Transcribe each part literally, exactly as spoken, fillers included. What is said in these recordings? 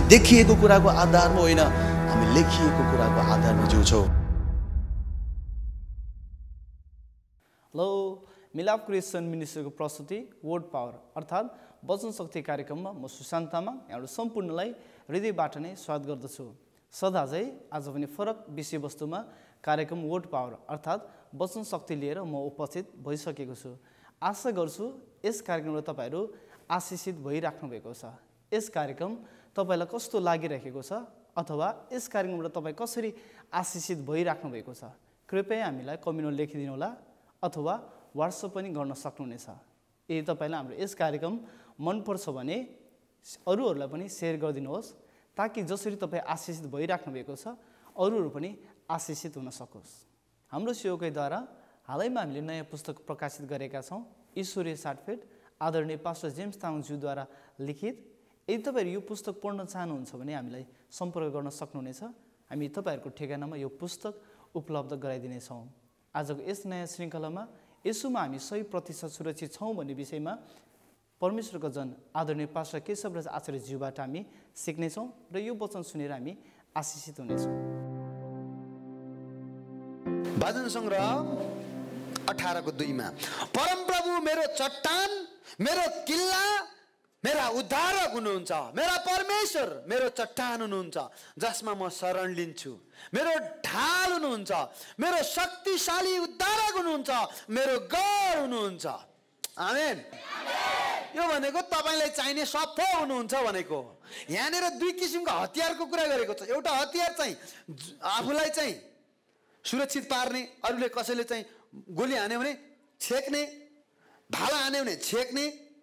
देखिएको कुराको आधारमा होइन, हामी लेखिएको कुराको आधारमा जिउँछौँ। हेलो, मिलाप क्रिस्चियन मिनिस्ट्रीको प्रस्तुति वर्ड पावर अर्थात् वचन शक्ति कार्यक्रममा म सुशान्त तामाङ यहाँहरू सम्पूर्णलाई हृदयबाट नै स्वागत गर्दछु। सदा चाहिँ आज पनि फरक विषयवस्तुमा कार्यक्रम वर्ड पावर अर्थात् वचन शक्ति लिएर म उपस्थित भइसकेको छु। आशा गर्छु यस कार्यक्रमबाट तपाईँहरू आशिषित भइराख्नु भएको छ। यस कार्यक्रम तपाईँलाई कस्तो लागिरहेको छ अथवा यस कार्यक्रमबाट तपाईँ कसरी आशिषित भइराख्नु भएको छ, कृपया हामीलाई कमेन्टमा लेखिदिनु होला अथवा व्हाट्सएप पनि गर्न सक्नुहुनेछ। यदि तपाईँलाई हाम्रो यस कार्यक्रम मनपर्छ भने अरूहरूलाई पनि सेयर गरिदिनुहोस्, ताकि जसरी तपाईँ आशिषित भइराख्नु भएको छ अरूहरू पनि आशिषित हुन सकोस्। हाम्रो सेवकैद्वारा हालैमा हामीले नयाँ पुस्तक प्रकाशित गरेका छौँ, ईश्वरीय साटफेट आदरणीय पास्टर जेम्स तामाङज्यूद्वारा लिखित। यदि तपाईँहरू यो पुस्तक पढ्न चाहनुहुन्छ भने हामीलाई सम्पर्क गर्न सक्नुहुनेछ। हामी तपाईँहरूको ठेगानामा यो पुस्तक उपलब्ध गराइदिनेछौँ। आजको यस नयाँ श्रृङ्खलामा यसुमा हामी सय प्रतिशत सुरक्षित छौँ भन्ने विषयमा परमेश्वरको जन आदरणीय पास्टर केशवराज आचार्यज्यूबाट हामी सिक्नेछौँ र यो वचन सुनेर हामी आशिषित हुनेछौँ। भजन सङ्ग्रह अठारको दुईमा, परमप्रभु मेरो चट्टान, मेरो किल्ला, मेरा उद्धारक हुनुहुन्छ। मेरा परमेश्वर मेरो चट्टान हुनुहुन्छ जसमा म शरण लिन्छु। मेरो ढाल हुनुहुन्छ, मेरो शक्तिशाली उद्धारक हुनुहुन्छ, मेरो गढ हुनुहुन्छ। आमेन। यो भनेको तपाईँलाई चाहिने सबै हुनुहुन्छ भनेको। यहाँनिर दुई किसिमको हतियारको कुरा गरेको छ। एउटा हतियार चाहिँ आफूलाई चाहिँ सुरक्षित पार्ने, अरूले कसैले चाहिँ गोली हान्यो भने छेक्ने, भाला हान्यो भने छेक्ने,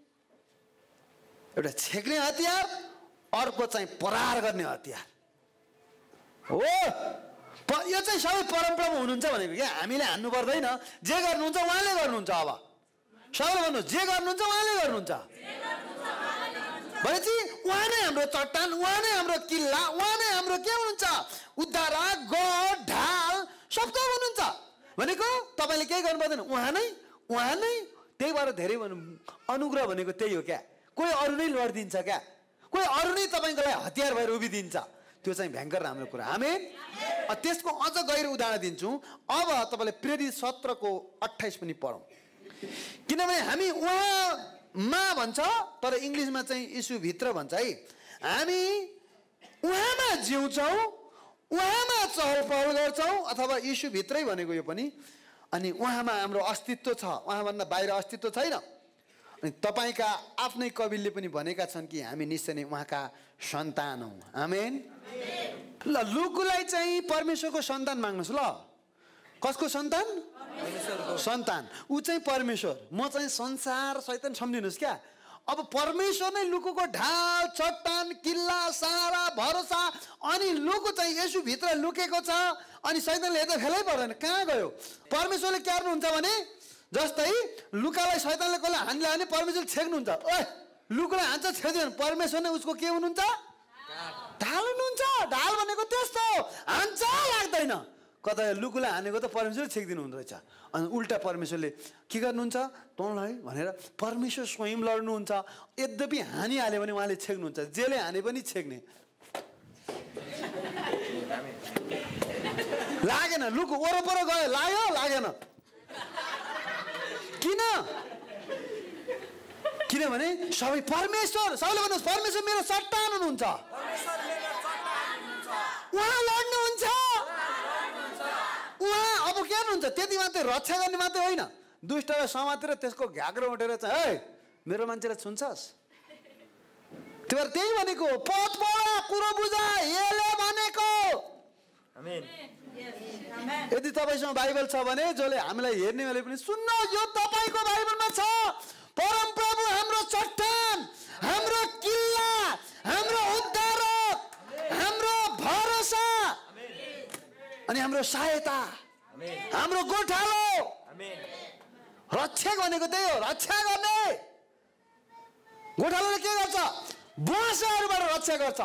एउटा छेक्ने हतियार, अर्को चाहिँ प्रहार गर्ने हतियार हो। यो चाहिँ सबै परमप्रभु हुनुहुन्छ भनेको क्या। हामीले हान्नु पर्दैन, जे गर्नुहुन्छ उहाँले गर्नुहुन्छ। अब सबैले भन्नु, जे गर्नुहुन्छ उहाँले गर्नुहुन्छ भनेपछि उहाँ नै हाम्रो चट्टान, उहाँ नै हाम्रो किल्ला, उहाँ नै हाम्रो के हुनुहुन्छ, उद्धारक, गढ, ढाल सब थोक हुनुहुन्छ भनेको तपाईँले केही गर्नु पर्दैन, उहाँ नै उहाँ नै। त्यही भएर धेरै भन्नु अनुग्रह भनेको त्यही हो क्या। कोही अरू नै लडिदिन्छ क्या, कोही अरू नै तपाईँको लागि हतियार भएर उभिदिन्छ। त्यो चाहिँ भयङ्कर राम्रो कुरा। आमेन। त्यसको अझ गहिरो उदाहरण दिन्छु। अब तपाईँले प्रेरित सत्रको अट्ठाइस पनि पढौँ, किनभने हामी उहाँमा भन्छ तर इङ्ग्लिसमा चाहिँ यीशुभित्र भन्छ है। हामी उहाँमा जिउँछौँ, उहाँमा चहल पहल गर्छौँ, अथवा यीशुभित्रै भनेको यो पनि। अनि उहाँमा हाम्रो अस्तित्व छ, उहाँभन्दा बाहिर अस्तित्व छैन। अनि तपाईँका आफ्नै कविले पनि भनेका छन् कि हामी निश्चय नै उहाँका सन्तान हौँ। आमेन। ल, लुकुलाई चाहिँ परमेश्वरको सन्तान माग्नुहोस्। ल, कसको सन्तान? सन्तान। ऊ चाहिँ परमेश्वर, म चाहिँ संसार, शैतान सम्झिनुहोस् क्या। अब परमेश्वर नै लुकुको ढाल, चट्टान, किल्ला, सहारा, भरोसा। अनि लुकु चाहिँ यसुभित्र लुकेको छ। अनि शैतानले हेर्दा फेलै पर्दैन, कहाँ गयो। परमेश्वरले के गर्नुहुन्छ भने जस्तै लुकालाई शैतानले कसले हान्ला भने परमेश्वरले छेक्नुहुन्छ। ओए, लुकुलाई हान्छ छेक्दैन, परमेश्वर नै उसको के हुनुहुन्छ, ढाल हुनुहुन्छ। ढाल भनेको त्यस्तो हान्छ लाग्दैन। कता लुकुलाई हानेको त परमेश्वरले छेकिदिनु हुँदो रहेछ। अनि उल्टा परमेश्वरले के गर्नुहुन्छ तँलाई भनेर परमेश्वर स्वयं लड्नुहुन्छ। यद्यपि हानिहाल्यो भने उहाँले छेक्नुहुन्छ, जेले हाने पनि छेक्ने। लागेन, लुकु वरपर गयो, लाग्यो लागेन। किन? किनभने सबै परमेश्वर, सबैले भन्नुहोस् परमेश्वर मेरो चट्टान हुनुहुन्छ, उहाँ लड्नुहुन्छ। उहाँ अब के गर्नुहुन्छ, त्यति मात्रै रक्षा गर्ने मात्रै होइन, दुष्टलाई समातेर त्यसको घाग्रो उठेर चाहिँ है मेरो मान्छेलाई छुन्छस्। त्यो भएर त्यही भनेको पद पढ, कुरो बुझ, यसले भनेको। आमेन। यदि तपाईँसँग बाइबल छ भने जसले हामीलाई हेर्नेवाले पनि सुन्न, यो तपाईँको बाइबलमा छ। परमप्रभु हाम्रो चट्टान, हाम्रो किल्ला, हाम्रो उद्धारक, हाम्रो भरोसा अनि हाम्रो सहायता, हाम्रो गोठालो। रक्षा भनेको त्यही हो, रक्षा गर्ने। गोठालोले के गर्छ, बुवासाहरूबाट रक्षा गर्छ,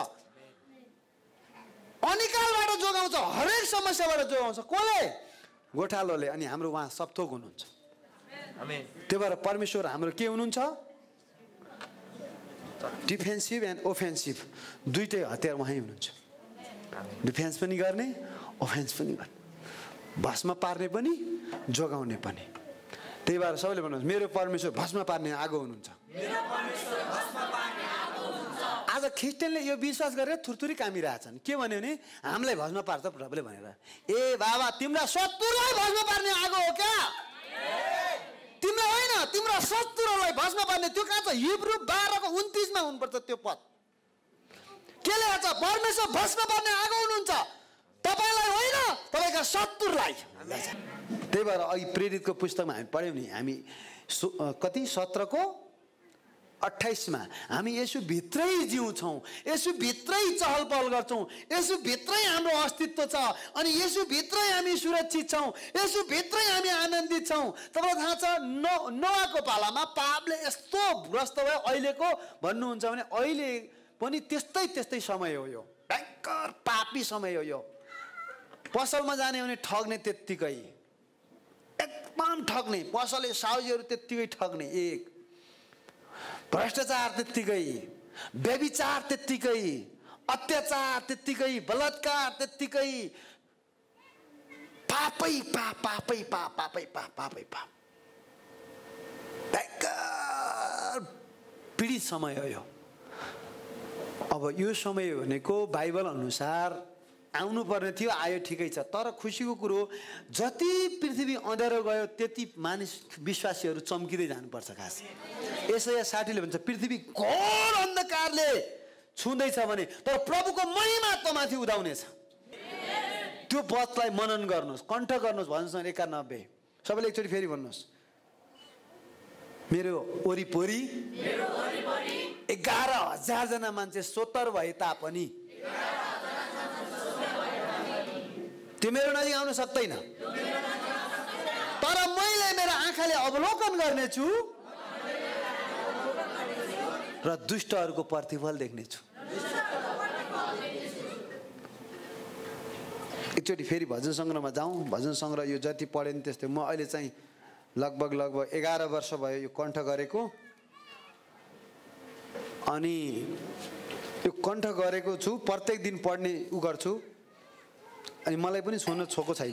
अनिकालबाट जोगाउँछ, हरेक समस्याबाट जोगाउँछ। कसले? गोठालोले। अनि हाम्रो उहाँ सबथोक हुनुहुन्छ। त्यही भएर परमेश्वर हाम्रो के हुनुहुन्छ, डिफेन्सिभ एन्ड ओफेन्सिभ दुईटै हतियार उहाँ हुनुहुन्छ। डिफेन्स पनि गर्ने, ओफेन्स पनि गर्ने, भस्म पार्ने पनि, जोगाउने पनि। त्यही भएर सबैले भन्नुहोस् मेरो परमेश्वर भस्म पार्ने आगो हुनुहुन्छ। आज ख्रिस्टियनले यो विश्वास गरेर थुरथुरी कामिरहेछन्। के भन्यो भने हामीलाई भस्म पार्छ प्रभुले भनेर। ए बाबा तिम्रा शत्रुलाई भस्म पार्ने आगो हो क्या? तिम्रो होइन, तिम्रो शत्रुलाई भस्म पार्ने। त्यो कहाँ छ? हिब्रू बाह्रको उन्तिसमा हुनुपर्छ त्यो पद। के लेखेको छ? परमेश्वर भस्म पार्ने आगो हुनुहुन्छ, तपाईँलाई होइन तपाईँका शत्रुलाई। त्यही भएर अघि प्रेरितको पुस्तकमा हामी पढ्यौँ नि, हामी कति सत्रको अट्ठाइसमा हामी यसो भित्रै जिउँछौँ, यसो भित्रै चहल पहल गर्छौँ, यसो भित्रै हाम्रो अस्तित्व छ, अनि यसो भित्रै हामी सुरक्षित छौँ, यसो भित्रै हामी आनन्दित छौँ। तपाईँलाई थाहा छ न नोआको पालामा पापले यस्तो भ्रष्ट भयो अहिलेको भन्नुहुन्छ भने अहिले पनि त्यस्तै त्यस्तै समय हो। यो भयङ्कर पापी समय हो। यो पसलमा जाने भने ठग्ने त्यत्तिकै, एकदम ठग्ने, पसलले साउजीहरू त्यत्तिकै ठग्ने, एक भ्रष्टाचार त्यत्तिकै, व्यभिचार त्यत्तिकै, अत्याचार त्यत्तिकै, बलात्कार त्यत्तिकै, पापै पाप पापै पाप पापै पाप पापै पाप। भयङ्कर पीडित समय हो यो। अब यो समय भनेको बाइबल अनुसार आउनु पर्ने थियो, आयो ठिकै छ। तर खुसीको कुरो जति पृथ्वी अँध्यारो गयो त्यति मानिस विश्वासीहरू चम्किँदै जानुपर्छ। खास यसैया साठीले भन्छ पृथ्वी घोर अन्धकारले छुँदैछ भने तर प्रभुको महिमा तमाथि उदाउनेछ। त्यो वचनलाई मनन गर्नुहोस्, कण्ठ गर्नुहोस्। भन्नुहोस् एकानब्बे, सबैले एकचोटि फेरि भन्नुहोस्। मेरो वरिपरि एघार हजारजना मान्छे सोतर भए तापनि त्यो मेरो नजिक आउन सक्दैन, तर मैले मेरो आँखाले अवलोकन गर्नेछु र दुष्टहरूको प्रतिफल देख्नेछु। एकचोटि फेरि भजन सङ्ग्रहमा जाउँ। भजन सङ्ग्रह यो जति पढेँ नि त्यस्तै। म अहिले चाहिँ लगभग लगभग एघार वर्ष भयो यो कण्ठ गरेको, अनि यो कण्ठ गरेको छु। प्रत्येक दिन पढ्ने उ गर्छु, अनि मलाई पनि सुन्न छोको छैन।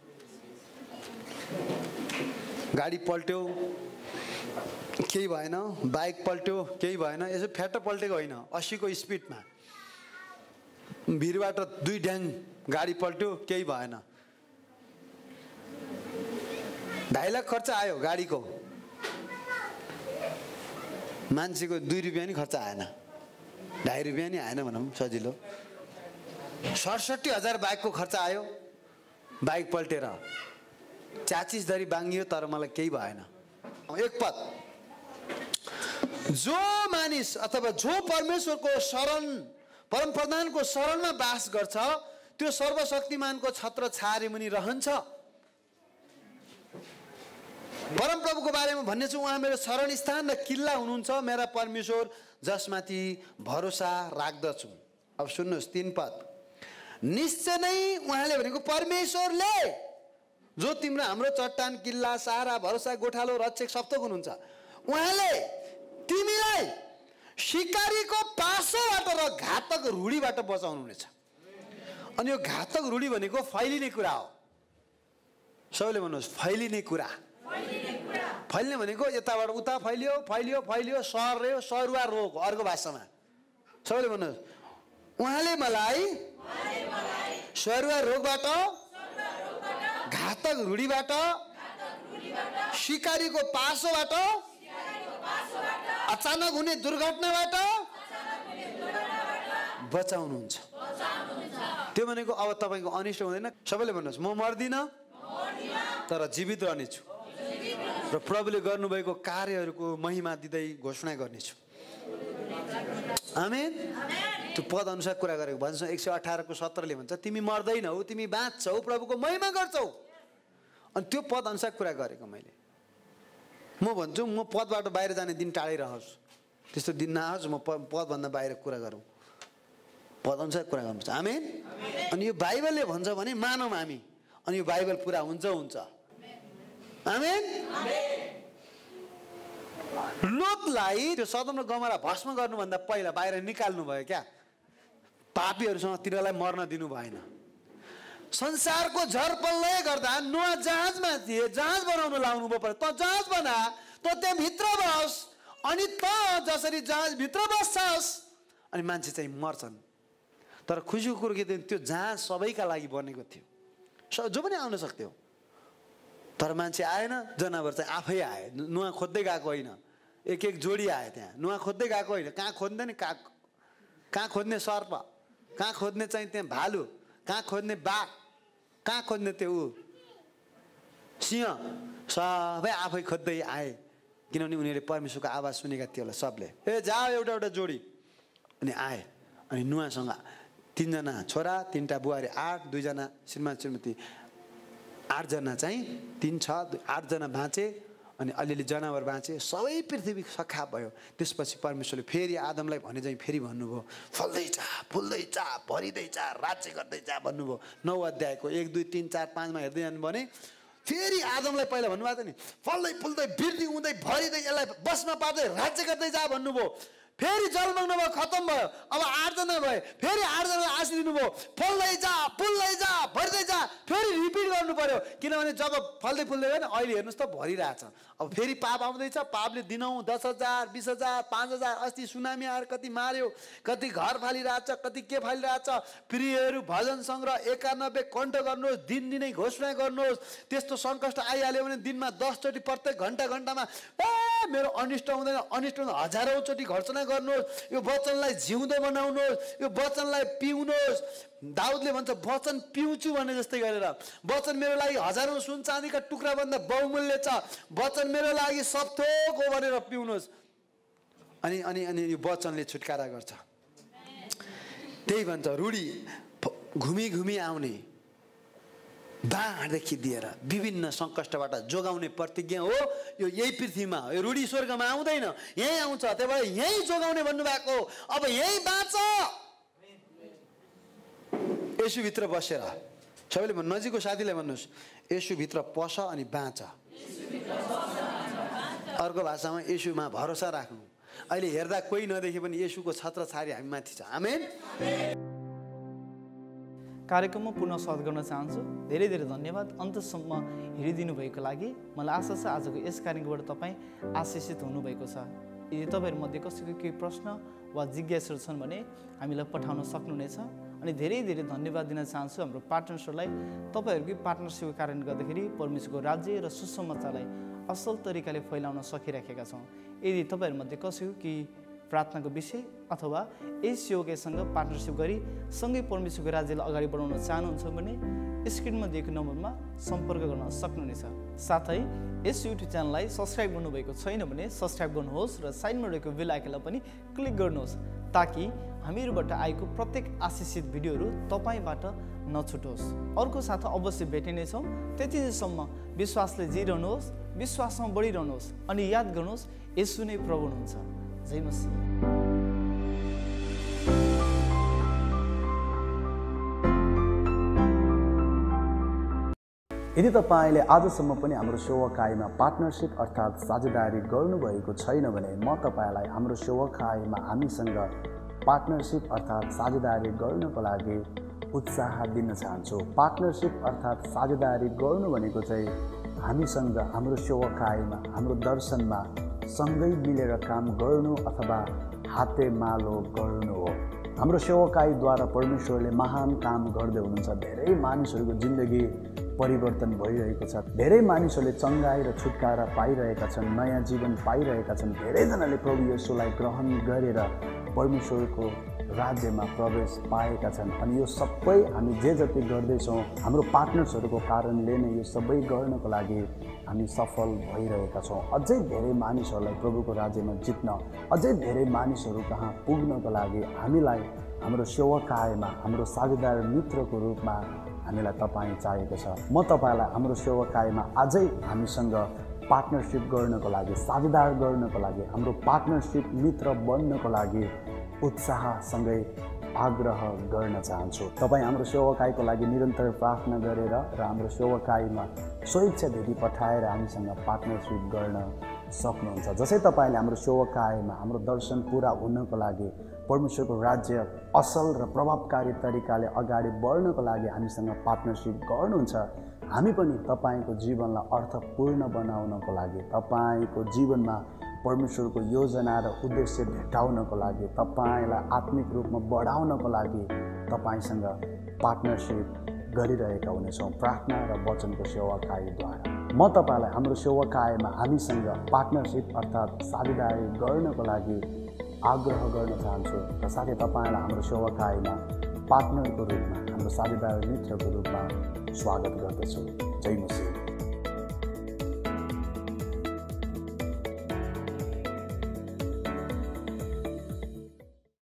गाडी पल्ट्यो केही भएन, बाइक पल्ट्यो केही भएन, यसो फ्याट्ट पल्टेको होइन, अस्सीको स्पिडमा भिरबाट दुई ड्याङ गाडी पल्ट्यो केही भएन। ढाई लाख खर्च आयो गाडीको, मान्छेको दुई रुपियाँ नि खर्च आएन, ढाई रुपियाँ नि आएन भनौँ सजिलो। सडसठी हजार बाइकको खर्च आयो, बाइक पल्टेर चाचिस धरी बाङ्गियो, तर मलाई केही भएन। एक पद, जो मानिस अथवा जो परमेश्वरको शरण, परम प्रधानको शरणमा बास गर्छ त्यो सर्वशक्तिमानको छत्र छाया मुनि रहन्छ। परम प्रभुको बारेमा भन्ने छु, उहाँ मेरो शरण स्थान र किल्ला हुनुहुन्छ, मेरा परमेश्वर जसमाथि भरोसा राख्दछु। अब सुन्नुहोस् तीन पद, निश्चय नै उहाँले भनेको परमेश्वरले जो तिम्रो हाम्रो चट्टान, किल्ला, सहारा, भरोसा, गोठालो, रक्षक सप्तक हुनुहुन्छ, उहाँले तिमीलाई शिकारीको पासोबाट र घातक रूढीबाट बचाउनुहुनेछ। अनि यो घातक रूढी भनेको फैलिने कुरा हो। सबैले भन्नुहोस् फैलिने कुरा। फैलिने भनेको यताबाट उता फैलियो फैलियो फैलियो सर्यो, सरुवा रोग अर्को भाषामा। सबैले भन्नुहोस् उहाँले मलाई सरुवा रोगबाट, घातक रूढीबाट, शिकारीको पासोबाट, अचानक हुने दुर्घटनाबाट बचाउनुहुन्छ। त्यो भनेको अब तपाईँको अनिष्ट हुँदैन। सबैले भन्नुहोस् म मर्दिनँ तर जीवित रहनेछु र प्रभुले गर्नुभएको कार्यहरूको महिमा दिँदै घोषणा गर्नेछु। आमेन। त्यो पद अनुसार कुरा गरेको भन्छ एक सय अठारको सत्रले भन्छ तिमी मर्दैनौ, तिमी बाँच्छौ, प्रभुको महिमा गर्छौ। अनि त्यो पद अनुसार कुरा गरेको मैले। म भन्छु म पदबाट बाहिर जाने दिन टाढै रहोस्, त्यस्तो दिन नआओस्, म पदभन्दा बाहिर कुरा गरौँ, पद अनुसार कुरा गर्नुपर्छ। आमेन। अनि यो बाइबलले भन्छ भने मानौँ हामी, अनि यो बाइबल पुरा हुन्छ हुन्छ। आमेन। लोतलाई त्यो सदम र गमोरा भस्म गर्नुभन्दा पहिला बाहिर निकाल्नु भयो क्या। पापीहरूसँग तिनीहरूलाई मर्न दिनु भएन। संसारको झरपल्लै गर्दा नोआ जहाजमा थिए, जहाज बनाउनु लाउनु भयो। त जहाज बना, त त्यहाँ भित्र बस, अनि त जसरी जहाज भित्र बस्छस् अनि मान्छे चाहिँ मर्छन्। तर खुसीको कुरो के थियो, त्यो जहाज सबैका लागि बनेको थियो, जो पनि आउन सक्थ्यो। तर मान्छे आएन, जनावर चाहिँ आफै आए। नुवा खोज्दै गएको होइन, एक एक जोडी आए त्यहाँ। नुवा खोज्दै गएको होइन, कहाँ खोज्दैन, कहाँ कहाँ खोज्ने सर्प, कहाँ खोज्ने चाहिँ त्यहाँ भालु, कहाँ खोज्ने बाघ, कहाँ खोज्ने त्यो ऊ सिंह, सबै आफै खोज्दै आए। किनभने उनीहरूले परमेश्वरको आवाज सुनेका थियो होला सबले। ए जाओ एउटा एउटा जोडी, अनि आए। अनि नुवासँग तिनजना छोरा, तिनवटा बुहारी, आठ, दुईजना श्रीमान श्रीमती, आठजना चाहिँ तिन छ आठजना बाँचे। अनि अलिअलि जनावर बाँचे, सबै पृथ्वी सखा भयो। त्यसपछि परमेश्वरले फेरि आदमलाई भने चाहिँ फेरि भन्नुभयो, फल्दै जा, फुल्दै जा, भरिँदै जा, राज्य गर्दै जा भन्नुभयो। नौ अध्यायको एक दुई तिन चार पाँचमा हेर्दै जानु भने फेरि आदमलाई पहिला भन्नुभएको थियो नि, फल्दै फुल्दै बिर्दी हुँदै भरिँदै यसलाई बसमा पार्दै राज्य गर्दै जा भन्नुभयो। फेरि जलमग्न भयो, खत्तम भयो। अब आठजना भए, फेरि आठजनालाई आश दिनुभयो, फल्दै जा, फुल्दै जा, भरिँदै जा। फेरि रिपिट गर्नु पर्यो, किनभने जब फल्दै फुल्दै गयो नि, अहिले हेर्नुहोस् त भरिरहेछ। अब फेरि पाप आउँदैछ, पापले दिनौँ दस हजार बिस हजार पाँच हजार अस्ति सुनामी आएर कति मार्यो, कति घर फालिरहेछ, कति के फालिरहेछ। प्रियहरू भजन सङ्ग्रह एकानब्बे कण्ठ गर्नुहोस्, दिनदिनै घोषणा गर्नुहोस्। त्यस्तो सङ्कष्ट आइहाल्यो भने दिनमा दसचोटि प्रत्येक घन्टा घन्टामा ए मेरो अनिष्ट हुँदैन, अनिष्ट हुँदैन हजारौँचोटि घोषणा गर्नुहोस्। यो वचनलाई जिउँदो बनाउनुहोस्, यो वचनलाई पिउनुहोस्। दाउदले भन्छ वचन पिउँछु भने जस्तै गरेर। वचन मेरो लागि हजारौँ सुन चाँदीका टुक्रा भन्दा बहुमूल्य छ, वचन मेरो लागि सब थोक हो भनेर पिउनुहोस्। अनि अनि अनि यो वचनले छुटकारा गर्छ। त्यही भन्छ रूढी घुमी घुमी आउने बाँडदेखि दिएर विभिन्न सङ्कष्टबाट जोगाउने प्रतिज्ञा हो यो। यही पृथ्वीमा यो रूढी स्वर्गमा आउँदैन, यहीँ आउँछ। त्यही भएर यहीँ जोगाउने भन्नुभएको। अब यहीँ बाँच, येशूभित्र बसेर। सबैले भन्नु, नजिकको साथीलाई भन्नुहोस्, येशूभित्र पस अनि बाँच। अर्को भाषामा येशूमा भरोसा राख्नु। अहिले हेर्दा कोही नदेखे पनि येशूको छत्र छारी हामी माथि छ। आमेन। कार्यक्रममा पुनः स्वागत गर्न चाहन्छु। धेरै धेरै धन्यवाद अन्तसम्म हेरिदिनु भएको लागि। मलाई आशा छ आजको यस कार्यक्रमबाट तपाईँ आशिषित हुनुभएको छ। यदि तपाईँहरूमध्ये कसैको केही प्रश्न वा जिज्ञासाहरू छन् भने हामीलाई पठाउन सक्नुहुनेछ। अनि धेरै धेरै धन्यवाद दिन चाहन्छु हाम्रो पार्टनर्सहरूलाई। तपाईँहरूकै पार्टनरसिपको कारणले गर्दाखेरि परमेश्वरको राज्य र सुसमाचारलाई असल तरिकाले फैलाउन सकिराखेका छौँ। यदि तपाईँहरूमध्ये कसैको केही प्रार्थनाको विषय अथवा यस सेवकसँग पार्टनरसिप गरी सँगै परमेश्वरको राज्यलाई अगाडि बढाउन चाहनुहुन्छ भने स्क्रिनमा दिएको नम्बरमा सम्पर्क गर्न सक्नुहुनेछ। साथै यस युट्युब च्यानललाई सब्सक्राइब गर्नुभएको छैन भने सब्सक्राइब गर्नुहोस् र साइडमा रहेको बेल आइकनलाई पनि क्लिक गर्नुहोस्, ताकि हामीहरूबाट आएको प्रत्येक आशिषित भिडियोहरू तपाईँबाट नछुटोस्। अर्को साथ अवश्य भेटिनेछौँ। त्यतिसम्म विश्वासले जिरहनुहोस्, विश्वासमा बढिरहनुहोस् अनि याद गर्नुहोस् येशू नै प्रभु हुनुहुन्छ। जय मसीह। यदि तपाईँले आजसम्म पनि हाम्रो सेवाकाईमा पार्टनरसिप अर्थात् साझेदारी गर्नुभएको छैन भने म तपाईँलाई हाम्रो सेवाकाईमा हामीसँग पार्टनरसिप अर्थात् साझेदारी गर्नको लागि उत्साह दिन चाहन्छु। पार्टनरसिप अर्थात् साझेदारी गर्नु भनेको चाहिँ हामीसँग हाम्रो सेवाकाईमा हाम्रो दर्शनमा सँगै मिलेर काम गर्नु अथवा हातेमालो गर्नु हो। हाम्रो सेवाकाईद्वारा परमेश्वरले महान काम गर्दै हुनुहुन्छ। धेरै मानिसहरूको जिन्दगी परिवर्तन भइरहेको छ। धेरै मानिसहरूले चङ्गाई र छुटकारा पाइरहेका छन्, नयाँ जीवन पाइरहेका छन्। धेरैजनाले प्रभु येशूलाई ग्रहण गरेर परमेश्वरको राज्यमा प्रवेश पाएका छन्। अनि यो सबै हामी जे जति गर्दैछौँ हाम्रो पार्टनर्सहरूको कारणले नै यो सबै गर्नको लागि हामी सफल भइरहेका छौँ। अझै धेरै मानिसहरूलाई प्रभुको राज्यमा जित्न, अझै धेरै मानिसहरू कहाँ पुग्नको लागि हामीलाई हाम्रो सेवाकाईमा हाम्रो साझेदार मित्रको रूपमा हामीलाई तपाईँ चाहिएको छ। म तपाईँलाई हाम्रो सेवाकाईमा अझै हामीसँग पार्टनरसिप गर्नको लागि, साझेदार गर्नको लागि, हाम्रो पार्टनरसिप मित्र बन्नको लागि उत्साहसँगै आग्रह गर्न चाहन्छु। तपाईँ हाम्रो सेवाकाईको लागि निरन्तर प्रार्थना गरेर र हाम्रो सेवाकाईमा स्वेच्छा भेटी पठाएर हामीसँग पार्टनरसिप गर्न सक्नुहुन्छ। जसै तपाईँले हाम्रो सेवाकायमा हाम्रो दर्शन पुरा हुनको लागि, परमेश्वरको राज्य असल र प्रभावकारी तरिकाले अगाडि बढ्नको लागि हामीसँग पार्टनरसिप गर्नुहुन्छ, हामी पनि तपाईँको जीवनलाई अर्थपूर्ण बनाउनको लागि, तपाईँको जीवनमा परमेश्वरको योजना र उद्देश्य भेटाउनको लागि, तपाईँलाई आत्मिक रूपमा बढाउनको लागि तपाईँसँग पार्टनरसिप गरिरहेका हुनेछौँ प्रार्थना र वचनको सेवाकायद्वारा। म तपाईँलाई हाम्रो सेवाकायमा हामीसँग पार्टनरसिप अर्थात् साझेदारी गर्नको लागि आग्रह गर्न चाहन्छु र साथै तपाईँलाई हाम्रो सेवाकायमा पार्टनरको रूपमा, हाम्रो साझेदार मित्रको रूपमा स्वागत गर्दछु। जय मसीह।